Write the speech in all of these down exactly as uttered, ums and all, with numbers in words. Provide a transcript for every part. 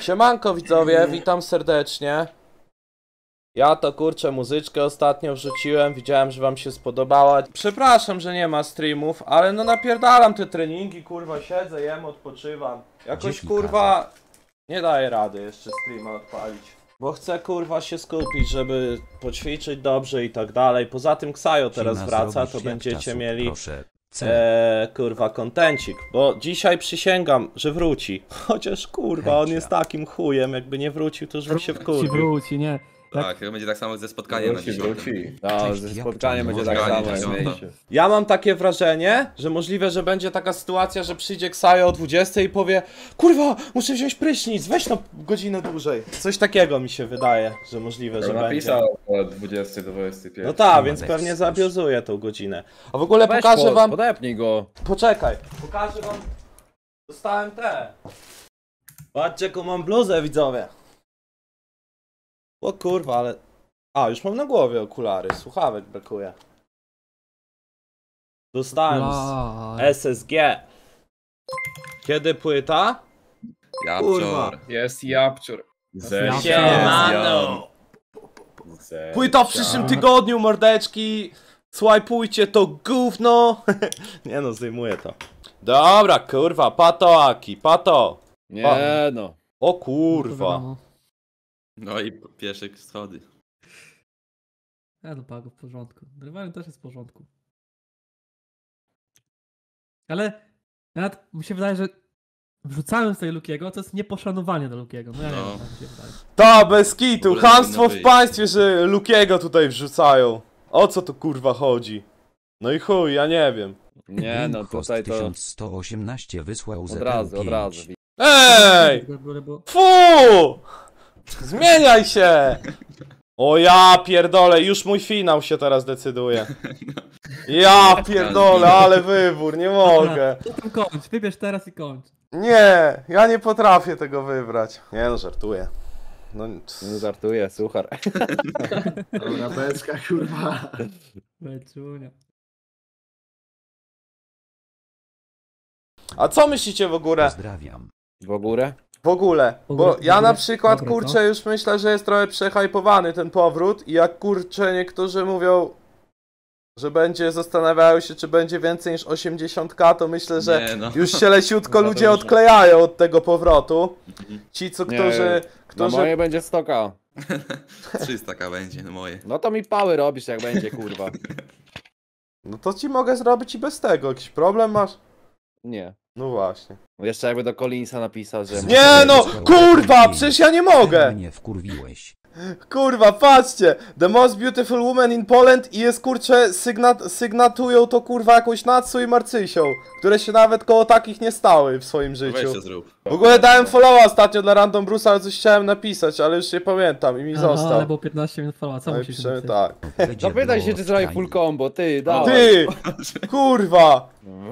Siemanko widzowie, witam serdecznie. Ja to kurczę muzyczkę ostatnio wrzuciłem, widziałem, że wam się spodobała. Przepraszam, że nie ma streamów, ale no napierdalam te treningi, kurwa, siedzę, jem, odpoczywam. Jakoś kurwa nie daję rady jeszcze streama odpalić. Bo chcę kurwa się skupić, żeby poćwiczyć dobrze i tak dalej. Poza tym Ksajo teraz wraca, to będziecie mieli e, kurwa kontencik. Bo dzisiaj przysięgam, że wróci. Chociaż kurwa on jest takim chujem, jakby nie wrócił, to już bym się wkurwił. Wróci, nie. Tak, to będzie tak samo ze spotkaniem Wróci, na wróci. No, ze spotkaniem będzie tak samo jak mieliście. Ja mam takie wrażenie, że możliwe, że będzie taka sytuacja, że przyjdzie Ksajo o dwudziestej i powie: kurwa, muszę wziąć prysznic, weź na godzinę dłużej. Coś takiego mi się wydaje, że możliwe, że będzie. Napisał od dwudziestej do dwudziestej pierwszej. No tak, więc pewnie zabiozuje tą godzinę. A w ogóle pokażę po, wam... podepnij go. Poczekaj, pokażę wam... Dostałem te. Patrzcie, jaką mam bluzę, widzowie. O kurwa, ale... A, już mam na głowie okulary, słuchawek brakuje. Dostałem z S S G. Kiedy płyta? Japczor. Jest Japczor. Siemano! Płyta w przyszłym tygodniu, mordeczki. Swajpujcie to gówno. Nie no, zdejmuję to. Dobra, kurwa, pato Aki, pato. Nie no. O kurwa. No i pierwsze schody. Ja to pago w porządku. Rywalem też jest w porządku. Ale nawet mi się wydaje, że wrzucałem sobie Lukiego, to jest nieposzanowanie do Lukiego. No ja nie No. wiem, tak mi się wydaje. Ta, bez kitu, W ogóle chamstwo powinno w być. państwie, że Lukiego tutaj wrzucają. O co tu kurwa chodzi? No i chuj, ja nie wiem. Nie no, tutaj to tysiąc sto osiemnaście wysłał od razu, od razu. Ej! Bo Fu! Zmieniaj się! O ja pierdolę, już mój finał się teraz decyduje. Ja pierdolę, ale wybór, nie mogę. to tam kończ, wybierz teraz i kończ. Nie, ja nie potrafię tego wybrać. Nie no, żartuję. No, Nie żartuję, suchar. Dobra, beczka, kurwa. Beczunia. a co myślicie w ogóle? Pozdrawiam. W ogóle? W ogóle, W bo ogóle- ja w ogóle- na przykład dobre, kurczę co? już myślę, że jest trochę przehypowany ten powrót i jak kurczę niektórzy mówią, że będzie, zastanawiają się czy będzie więcej niż osiemdziesiąt ka, to myślę, że Nie, no. już się leciutko No za ludzie dużo. odklejają od tego powrotu. Ci co, Nie, którzy, Na którzy... moje będzie sto ka. trzysta ka będzie, no moje. No to mi pały robisz jak będzie, kurwa. No to ci mogę zrobić i bez tego, jakiś problem masz? Nie. No właśnie. Jeszcze jakby do Collinsa napisał, że... Nie no, kurwa, przecież ja nie mogę! Mnie wkurwiłeś. Kurwa, patrzcie! The most beautiful woman in Poland i jest kurczę, sygnat, sygnatują to kurwa jakąś Natsu i Marcysią, które się nawet koło takich nie stały w swoim Weź życiu. to zrób. W ogóle dałem followa ostatnio dla Random Bruce'a, ale coś chciałem napisać, ale już nie pamiętam i mi Aha, ale został. było piętnaście minut followa, co No i musisz piszemy napisać? tak. Zapytaj się, czy zrobi full combo, ty, dawaj. Ty! Kurwa!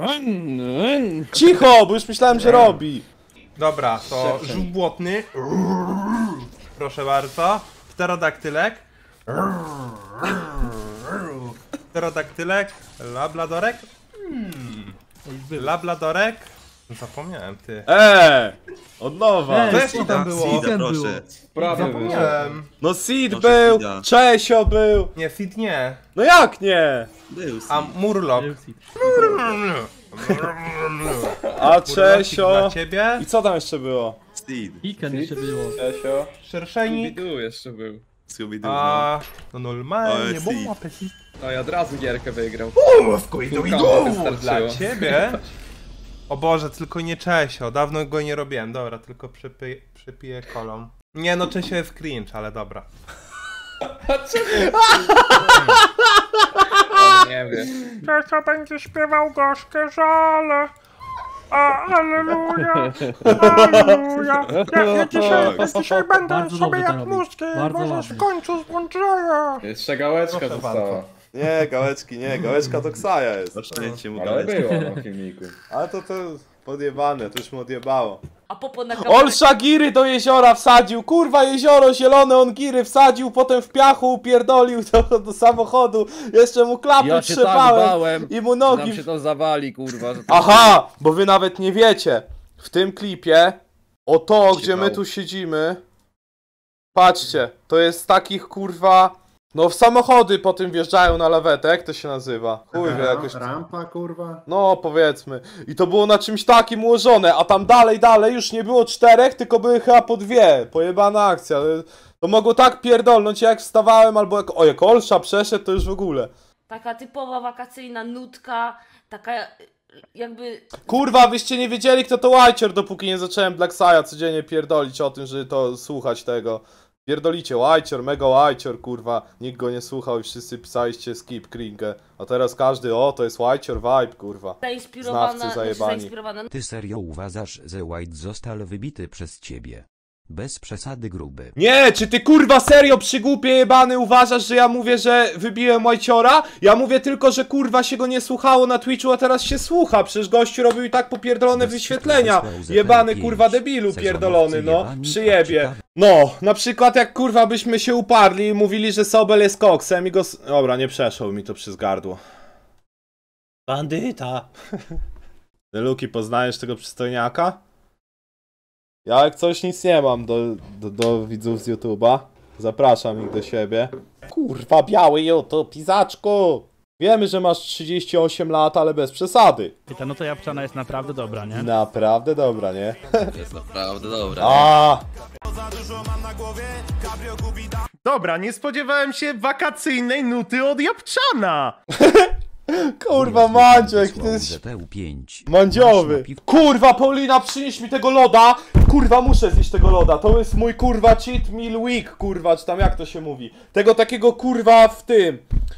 Cicho, bo już myślałem, że robi. Dobra, to żółw błotny. Proszę bardzo. Pterodaktylek. Pterodaktylek. Labladorek. Hmm. Labladorek. Zapomniałem, ty. Eee! Od nowa. Ej, Weź co tam tam było? Sida Sida, było. proszę. Prawie Zapomniałem. No Sid Proszę, był, Sida. Czesio był. Nie, Sid nie. No jak nie? Był A Sid. Murloc. A Czesio... Dla ciebie. I co tam jeszcze było? Sid. Iken jeszcze było. Czesio. Szerszenik. jeszcze był. Scooby-Doo, no. A no normalnie, O, bo Sid. ma apetyt. No i od razu gierkę wygrał. Dla ciebie. O Boże, tylko nie Czesio. Dawno go nie robiłem. Dobra, tylko przypy, przypiję kolą. Nie no, Czesio jest cringe, ale dobra. Nie wiem. Czesio będzie śpiewał gorzkie żale. A, alleluja, alleluja. Ja, ja dzisiaj, ja dzisiaj będę Bardzo sobie dobrze to jak robi. mózgi, Bardzo może ładnie. w końcu złączeja. Jeszcze gałeczka Proszę została. bardzo. Nie, gałeczki nie, gałeczka to Ksaja jest. Na szczęście mu Ale gałeczkę. było na filmiku. Ale to to podjebane, to już mu odjebało. A popo na Olsza giry do jeziora wsadził, kurwa jezioro zielone, on giry wsadził, potem w piachu upierdolił do, do samochodu, jeszcze mu klapy Ja się tak trzepałem bałem, i mu że nam nogi... się to zawali, kurwa. Że to... Aha, bo wy nawet nie wiecie, w tym klipie O to, gdzie Ciekawe. my tu siedzimy. Patrzcie, to jest takich kurwa... No w samochody po tym wjeżdżają na lawetę, jak to się nazywa? Chuj wie, jakoś... Rampa, kurwa. No powiedzmy. I to było na czymś takim ułożone, a tam dalej, dalej już nie było czterech, tylko były chyba po dwie. Pojebana akcja. To mogło tak pierdolnąć, jak wstawałem, albo jak... O, jak Olsza przeszedł, to już w ogóle. Taka typowa wakacyjna nutka, taka jakby... Kurwa, wyście nie wiedzieli, kto to Łajcior, dopóki nie zacząłem Blacksaya codziennie pierdolić o tym, że to słuchać tego. Pierdolicie, Łajcior, mega Łajcior, kurwa. Nikt go nie słuchał i wszyscy pisaliście skip kringę. A teraz każdy, o, to jest Łajcior vibe, kurwa. zainspirowana, Znawcy znaczy zajebani. zainspirowana. Ty serio uważasz, że White został wybity przez ciebie? Bez przesady gruby. Nie, czy ty kurwa serio przygłupie jebany uważasz, że ja mówię, że wybiłem Łajciora? Ja mówię tylko, że kurwa się go nie słuchało na Twitchu, a teraz się słucha. Przecież gościu robił i tak popierdolone Bez wyświetlenia. przesady wysłał Jebany pięć kurwa debilu sezonowcy pierdolony, no. jebani, Przyjebie. a ciekawe- No, na przykład jak kurwa byśmy się uparli i mówili, że Sobel jest koksem i go... s- Dobra, nie przeszło mi to przez gardło. Bandyta. Deluki, poznajesz tego przystojniaka? Ja jak coś nic nie mam do, do, do widzów z YouTube'a. Zapraszam ich do siebie. Kurwa, biały YouTube, pizaczku! Wiemy, że masz trzydzieści osiem lat, ale bez przesady. Ta no to Japczana jest naprawdę dobra, nie? Naprawdę dobra, nie? Jest naprawdę dobra. A, Dobra, nie spodziewałem się wakacyjnej nuty od Japczana! kurwa, Mandzio, jaki to jest Z T U pięć. mandziowy. Masz napiw- Kurwa, Paulina, przynieś mi tego loda. Kurwa, muszę zjeść tego loda. To jest mój kurwa cheat meal week, kurwa, czy tam jak to się mówi. Tego takiego kurwa w tym.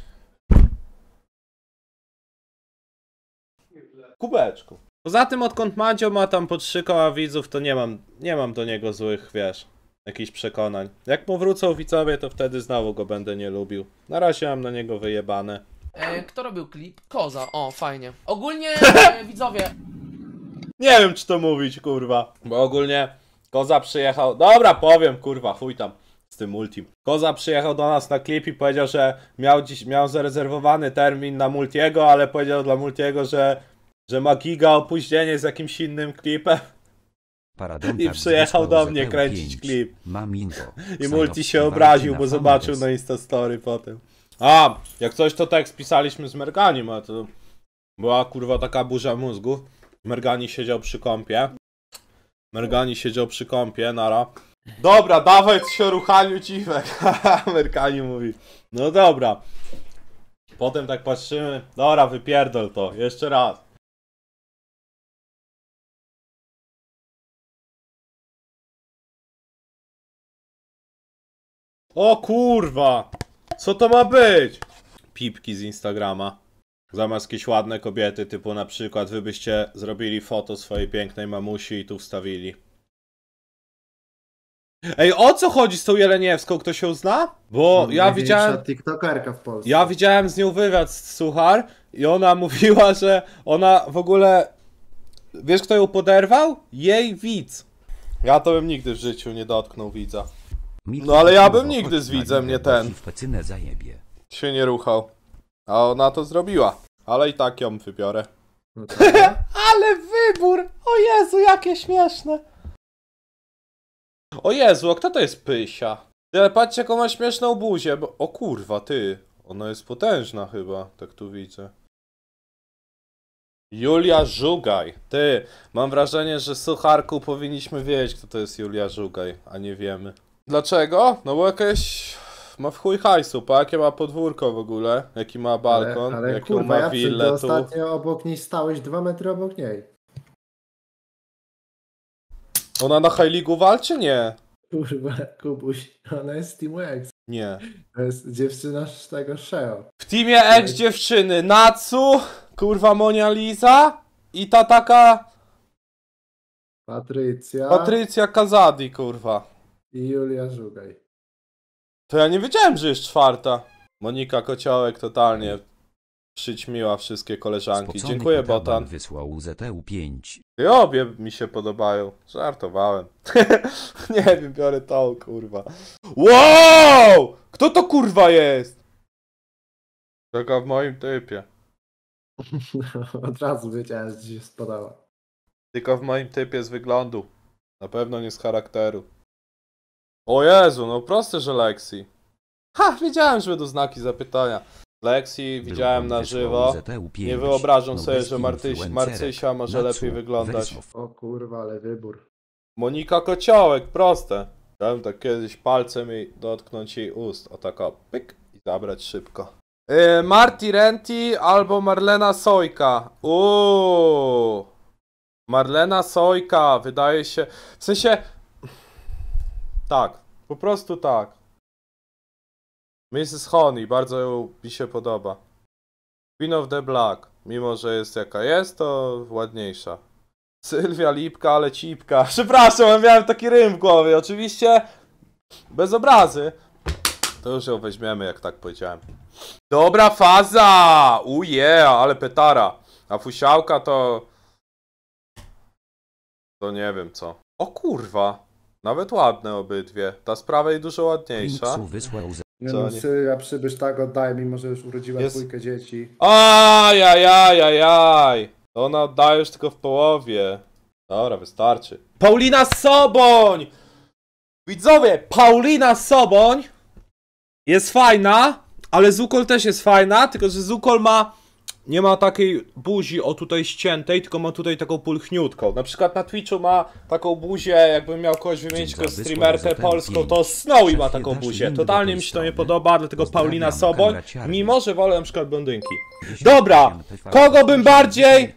Kubeczku. Poza tym, odkąd Mandzio ma tam po trzy koła widzów, to nie mam, nie mam do niego złych, wiesz, jakichś przekonań. Jak powrócą widzowie, to wtedy znowu go będę nie lubił. Na razie mam na niego wyjebane. E, kto robił klip? Koza, o fajnie. Ogólnie e, widzowie, Nie wiem, czy to mówić, kurwa. Bo ogólnie Koza przyjechał... Dobra, powiem, kurwa, chuj tam z tym multim. Koza przyjechał do nas na klip i powiedział, że miał dziś, miał zarezerwowany termin na Multiego, ale powiedział dla Multiego, że, że ma giga opóźnienie z jakimś innym klipem. Paradontax I przyjechał wysłał do mnie Z T U kręcić pięć. klip. Mam info. I Sign Multi of się walczy obraził, na bo zobaczył Fanfest. na Instastory potem. A, jak coś to tekst pisaliśmy z Merganim, a to była kurwa taka burza mózgów. Mergani siedział przy kąpie. Mergani siedział przy kąpie, nara. Dobra, dawaj się ruchaniu dziwek. Mergani mówi. No dobra. Potem tak patrzymy. Dobra, wypierdol to. Jeszcze raz. O kurwa! Co to ma być? Pipki z Instagrama. Zamiast jakieś ładne kobiety, typu na przykład wy byście zrobili foto swojej pięknej mamusi i tu wstawili. Ej, o co chodzi z tą Jeleniewską? Ktoś ją zna? Bo ja Największa widziałem... tiktokerka w Polsce. Ja widziałem z nią wywiad z Suchar i ona mówiła, że ona w ogóle... Wiesz, kto ją poderwał? Jej widz. Ja to bym nigdy w życiu nie dotknął widza. Miki, No ale ja kurwa, bym nigdy chodź z na widzem górę, nie bo ten. ci w pecynę zajebie. Się nie ruchał. A ona to zrobiła. Ale i tak ją wybiorę. No tak. Ale wybór! O Jezu, jakie śmieszne! O Jezu, a kto to jest Pysia? Ty, ale patrzcie, jaką ma śmieszną buzię, bo... O kurwa, ty. Ona jest potężna chyba, tak tu widzę. Julia Żugaj. Ty, mam wrażenie, że Sucharku powinniśmy wiedzieć, kto to jest Julia Żugaj, a nie wiemy. Dlaczego? No bo jakieś... Ma w chuj hajsu, pa jakie ma podwórko w ogóle, jaki ma balkon, ale, ale jaką kurwa, ma ja willę to tu. ostatnio obok niej stałeś dwa metry obok niej. Ona na High League'u walczy? Nie. Kurwa, Kubuś, ona jest z Teamu X. Nie. To jest dziewczyna z tego Sheo. W teamie ex dziewczyny Natsu, kurwa Monia Lisa i ta taka Patrycja Patrycja Kazadi, kurwa. i Julia Żugaj. To ja nie wiedziałem, że jest czwarta. Monika Kociołek totalnie przyćmiła wszystkie koleżanki. Spocony Dziękuję, Kotaban Botan. wysłał Z T U pięć. I obie mi się podobają. Żartowałem. Nie wiem, biorę tą, kurwa. Wow! Kto to kurwa jest? Taka w moim typie. Od razu wiedziałem, że ci się spodobała. Tylko w moim typie z wyglądu. Na pewno nie z charakteru. O Jezu, no proste, że Lexi. Ha, wiedziałem, że będą znaki zapytania. Lexi widziałem na żywo. Nie wyobrażam sobie, że Martyś, Marcysia może lepiej wyglądać. O kurwa, ale wybór. Monika Kociołek, proste. Chciałem tak kiedyś palcem jej dotknąć jej ust. O tak o, pyk i zabrać szybko. Yy, Marty Renty albo Marlena Sojka. Uuu. Marlena Sojka, wydaje się... W sensie... Tak, po prostu tak. missus Honey, bardzo ją, mi się podoba. Queen of the Black, mimo że jest jaka jest, to ładniejsza. Sylwia Lipka, ale cipka. Przepraszam, miałem taki rym w głowie. Oczywiście bez obrazy. To już ją weźmiemy, jak tak powiedziałem. Dobra faza! Uje, yeah, ale petara. A fusiałka to... To nie wiem co. O kurwa. Nawet ładne obydwie. Ta z prawej dużo ładniejsza. Nie Co no, nie- Sylwia przybysz tak oddaje, mimo że już urodziła Jest- dwójkę dzieci. Ajajajajaj. To ona oddaje już tylko w połowie. Dobra, wystarczy. Paulina Soboń! Widzowie, Paulina Soboń jest fajna, ale Zukol też jest fajna, tylko że Zukol ma... Nie ma takiej buzi o tutaj ściętej, tylko ma tutaj taką pulchniutką. Na przykład na Twitchu ma taką buzię, jakbym miał kogoś wymienić jako streamerkę polską, to Snowy ma taką buzię. Totalnie mi się to nie podoba, dlatego Paulina Soboń, mimo że wolę na przykład blondynki. Dobra, kogo bym bardziej...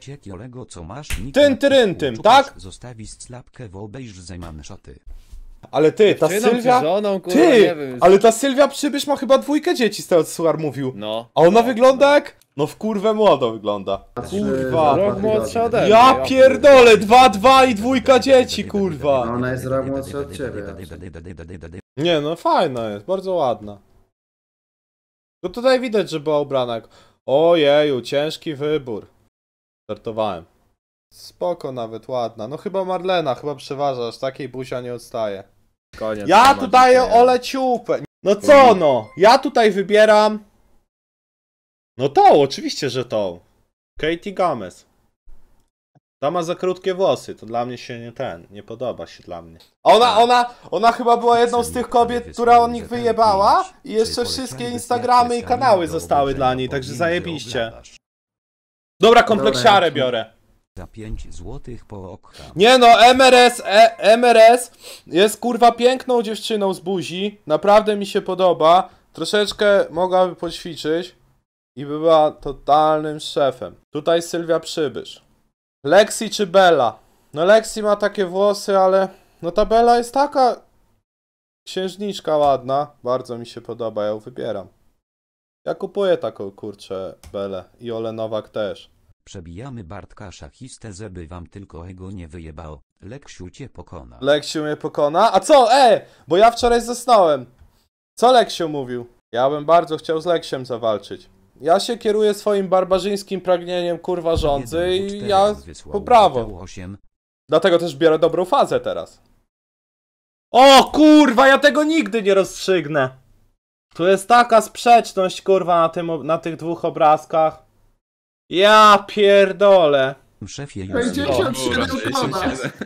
Tyn tyryn tak? Zostawi slapkę w obejrz zeman szoty. Ale ty, ta Dziewczyną czy Sylwia... żoną, kurwa, Ty, nie wiem. ale ta Sylwia Przybysz ma chyba dwójkę dzieci, z tego co Suar mówił. No. A ona wygląda jak... No w kurwę młodo wygląda. Kurwa. Rok młodsza ode mnie. Ja pierdolę, dwa, dwa i dwójka dzieci, kurwa. Ona jest rok młodsza od ciebie. Nie no, fajna jest, bardzo ładna. No tutaj widać, że była ubrana jak... Ojeju, ciężki wybór. Żartowałem. Spoko nawet, ładna. No chyba Marlena, chyba przeważa, aż takiej buzia nie odstaje. Koniec. Ja temat tu daję dzisiaj. Ole Ciupę. No co no? Ja tutaj wybieram... No tą, oczywiście, że tą. Katie Gomez. Ta ma za krótkie włosy, to dla mnie się nie ten, nie podoba się dla mnie. Ona, ona, ona chyba była jedną z tych kobiet, która o nich wyjebała i jeszcze wszystkie Instagramy i kanały zostały dla niej, także zajebiście. Dobra, kompleksiarę biorę. Za pięć złotych po okra. Nie no, M R S, e, M R S jest kurwa piękną dziewczyną z buzi, naprawdę mi się podoba, troszeczkę mogłaby poćwiczyć i by była totalnym szefem. Tutaj Sylwia Przybysz. Lexi czy Bella? No Lexi ma takie włosy, ale no ta Bella jest taka księżniczka ładna, bardzo mi się podoba, ja ją wybieram. Ja kupuję taką kurczę Belę i Ole Nowak też. Przebijamy Bartka szachistę, żeby wam tylko ego nie wyjebało. Leksiu cię pokona. Leksiu mnie pokona? A co? E! Bo ja wczoraj zasnąłem. Co Leksiu mówił? Ja bym bardzo chciał z Leksiem zawalczyć. Ja się kieruję swoim barbarzyńskim pragnieniem kurwa rządzy i ja po prawo. Dlatego też biorę dobrą fazę teraz. O kurwa, ja tego nigdy nie rozstrzygnę. Tu jest taka sprzeczność kurwa na, tym, na tych dwóch obrazkach. Ja pierdolę. Szefie, sześćdziesiąt siedem koła.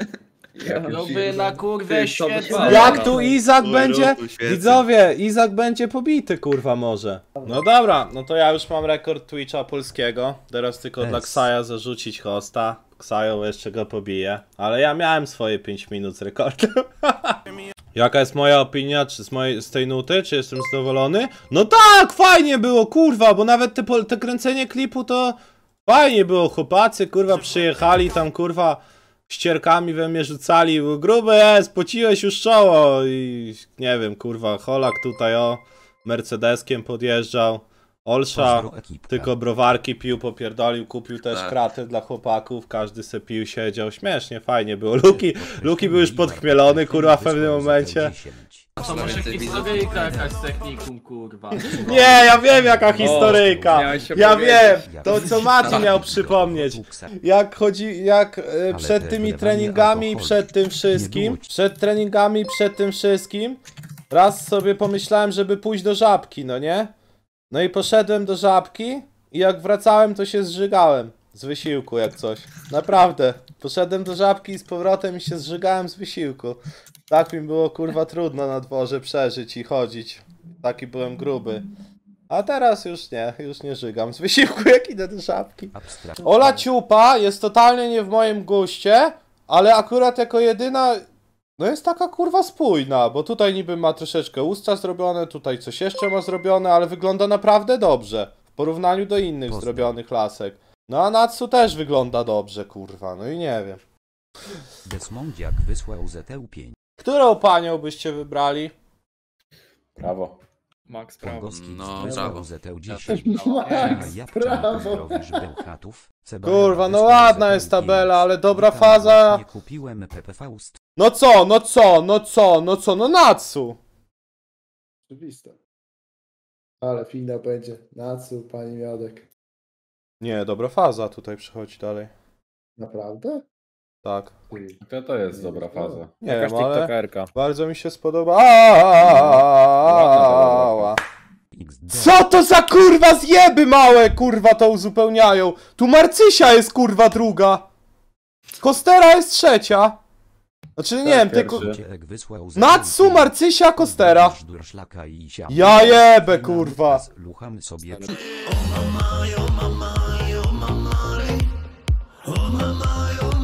Lubię na kurwę Ty, to by świetne. fajnie. Jak tu Izak będzie... Widzowie, Izak będzie pobity, kurwa, może. No dobra, no to ja już mam rekord Twitcha polskiego. Teraz tylko dla Es. Ksaja zarzucić hosta. Ksajo jeszcze go pobije. Ale ja miałem swoje pięć minut z rekordem. Jaka jest moja opinia czy z, mojej, z tej nuty? Czy jestem zadowolony? No tak, fajnie było, kurwa, bo nawet te, po- te kręcenie klipu to... Fajnie było, chłopacy, kurwa, przyjechali tam, kurwa... ścierkami we mnie rzucali, gruby jest, pociłeś już czoło i nie wiem, kurwa, Holak tutaj o Mercedeskiem podjeżdżał, Olsza tylko browarki pił, popierdolił, kupił też Tak. kraty dla chłopaków, każdy se pił, siedział, śmiesznie, fajnie było, Luki, Luki był już podchmielony, kurwa, w pewnym momencie. To może historyjka jakaś z technikum, kurwa. Nie, ja wiem jaka historyjka, miałeś się ja wiem, powiedzieć. to co Mati miał przypomnieć. Jak chodzi, jak e, przed też tymi wylewanie treningami i alkoholu przed tym nie wszystkim, było. przed treningami i przed tym wszystkim, raz sobie pomyślałem, żeby pójść do Żabki, no nie? No i poszedłem do Żabki i jak wracałem, to się zżygałem. Z wysiłku jak coś. Naprawdę. Poszedłem do Żabki i z powrotem i się zżygałem z wysiłku. Tak mi było kurwa trudno na dworze przeżyć i chodzić. Taki byłem gruby. A teraz już nie, już nie żygam z wysiłku jak idę do Żabki. Abstrakt. Ola Ciupa jest totalnie nie w moim guście, ale akurat jako jedyna... No jest taka kurwa spójna, bo tutaj niby ma troszeczkę usta zrobione, tutaj coś jeszcze ma zrobione, ale wygląda naprawdę dobrze. W porównaniu do innych Poznam. zrobionych lasek. No a Natsu też wygląda dobrze, kurwa, no i nie wiem. Desmondiak wysłał Z T U pięć. Którą panią byście wybrali? Brawo. Max, brawo. Pongowski No, wysłał brawo. Z T U Ja dziesięć. Max, A ja brawo. pozdrowisz Bełchatów. Kurwa, no ładna jest tabela, ale dobra faza... Nie kupiłem P P Faust. No co, no co, no co, no co, no Natsu! Oczywiste. Ale finał będzie. Natsu, pani Miodek. Nie, dobra faza tutaj przychodzi dalej. Naprawdę? Tak. Ty. To to jest dobra faza. Nie Jakaś wiem, ale tiktokerka. bardzo mi się spodobała. X D. Co to za kurwa zjeby małe, kurwa to uzupełniają? Tu Marcysia jest kurwa druga. Kostera jest trzecia. Znaczy nie wiem, tylko... pierwszy. Cielek wysłał Natsu, Marcysia, Kostera. Durszlaka i siam. Ja jebę, kurwa. Luchamy sobie. O mama, o mama, o mama, o mama, o